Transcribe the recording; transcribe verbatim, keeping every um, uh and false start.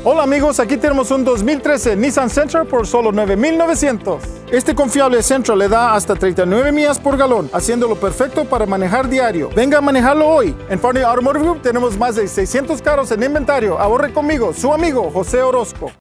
Hola amigos, aquí tenemos un dos mil trece Nissan Sentra por solo nueve mil novecientos. Este confiable Sentra le da hasta treinta y nueve millas por galón, haciéndolo perfecto para manejar diario. Venga a manejarlo hoy. En Farney Automotive Group tenemos más de seiscientos carros en inventario. Ahorre conmigo, su amigo José Orozco.